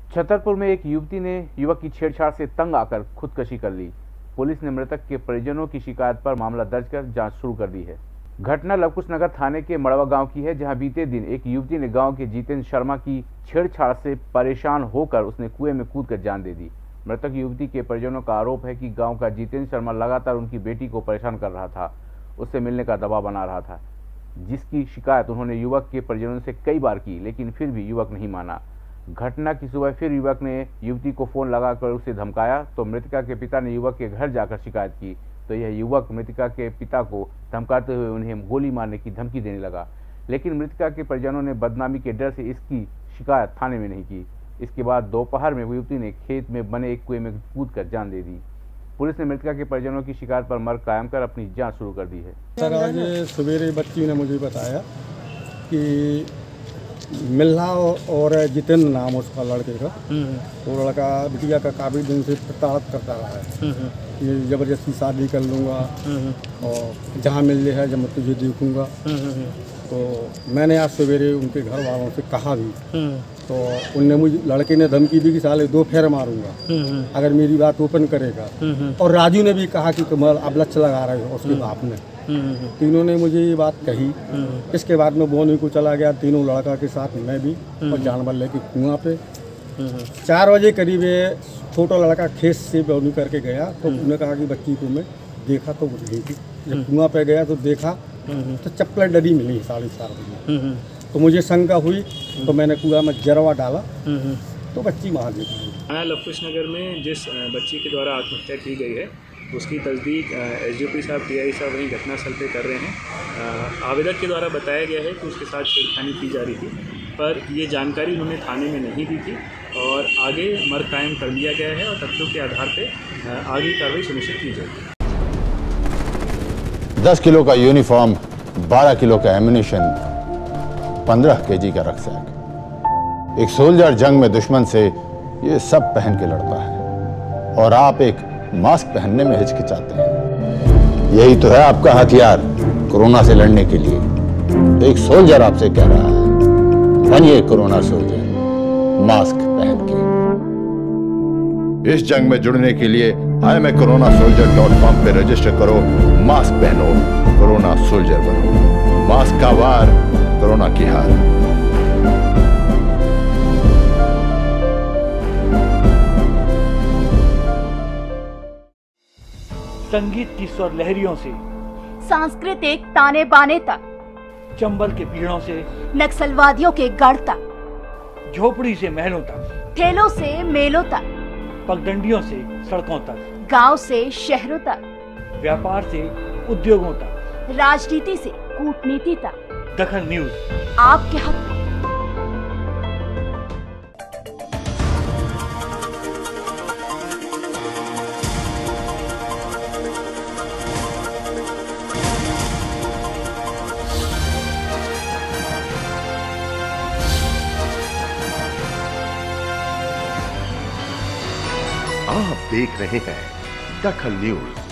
छतरपुर में एक युवती ने युवक की छेड़छाड़ से तंग आकर खुदकुशी कर ली। पुलिस ने मृतक के परिजनों की शिकायत पर मामला दर्ज कर जांच शुरू कर दी है। घटना लवकुश नगर थाने के मड़वा गांव की है, जहां बीते दिन एक युवती ने गांव के जितेंद्र शर्मा की छेड़छाड़ से परेशान होकर उसने कुएं में कूदकर जान दे दी। मृतक युवती के परिजनों का आरोप है कि गांव का जितेंद्र शर्मा लगातार उनकी बेटी को परेशान कर रहा था, उससे मिलने का दबाव बना रहा था, जिसकी शिकायत उन्होंने युवक के परिजनों से कई बार की, लेकिन फिर भी युवक नहीं माना। घटना की सुबह फिर युवक ने युवती को फोन लगाकर उसे धमकाया, तो मृतका के पिता ने युवक के घर जाकर शिकायत की, तो यह युवक मृतका के पिता को धमकाते हुए उन्हें गोली मारने की धमकी देने लगा। लेकिन मृतका के परिजनों ने बदनामी के डर से इसकी शिकायत थाने में नहीं की। इसके बाद दोपहर में युवती ने खेत में बने एक कुएं में कूदकर जान दे दी। पुलिस ने मृतका के परिजनों की शिकायत पर मर्ग कायम कर अपनी जांच शुरू कर दी है। सर, आज सवेरे बच्ची ने मुझे बताया कि मिल्ला और जितेंद्र नाम उसका लड़के का, वो लड़का बिटिया का काफ़ी दिन से प्रताड़ित करता रहा है कि ज़बरदस्ती शादी कर लूँगा और जहाँ मिल जाए जब मैं तुझे देखूँगा। तो मैंने आज सवेरे उनके घर वालों से कहा भी, तो उनने मुझे लड़के ने धमकी दी कि साले 2 फेर मारूंगा अगर मेरी बात ओपन करेगा। और राजू ने भी कहा कि तुम अब लक्ष्य लगा रहे हो, उसके बाप ने। तीनों ने मुझे ये बात कही। इसके बाद में बोनी को चला गया, तीनों लड़का के साथ मैं भी, और जानवर लेके कुआं पे 4 बजे करीब छोटा लड़का खेत से बोनी करके गया, तो उन्होंने कहा कि बच्ची को मैं देखा तो नहीं थी। जब कुआं पे गया तो देखा तो चप्पल डरी मिली 4:30 बजे। तो मुझे शंका हुई, तो मैंने कुआं में जरवा डाला तो बच्ची वहाँ देखी। थाना लवकुश नगर में जिस बच्ची के द्वारा आत्महत्या की गई है उसकी तस्दीक एसडीओपी साहब, टीआई साहब वहीं घटनास्थल पे कर रहे हैं। आवेदक के द्वारा बताया गया है कि उसके साथ छेड़खानी की जा रही थी, पर ये जानकारी उन्होंने थाने में नहीं दी थी और आगे मर्ग कायम कर लिया गया है और तथ्यों के आधार पर आगे कार्रवाई सुनिश्चित की जाएगी। 10 किलो का यूनिफॉर्म, 12 किलो का एम्यूनिशन, 15 केजी का रक्सैक। एक सोल्जर जंग में दुश्मन से ये सब पहन के लड़ता है और आप एक मास्क पहनने में हिचकिचाते हैं। यही तो है आपका हथियार कोरोना से लड़ने के लिए। एक सोल्जर आपसे कह रहा है, बनिए कोरोना सोल्जर, मास्क पहन के। इस जंग में जुड़ने के लिए IamACoronaSoldier.com पे रजिस्टर करो, मास्क पहनो, कोरोना सोल्जर बनो। मास्क का वार, कोरोना की हार। संगीत की स्वर लहरियों से सांस्कृतिक ताने बाने तक, चंबल के पीड़ों से नक्सलवादियों के गढ़ तक, झोपड़ी से महलों तक, ठेलों से मेलों तक, पगडंडियों से सड़कों तक, गांव से शहरों तक, व्यापार से उद्योगों तक, राजनीति से कूटनीति तक, दखल न्यूज आपके हक में। आप देख रहे हैं दखल न्यूज।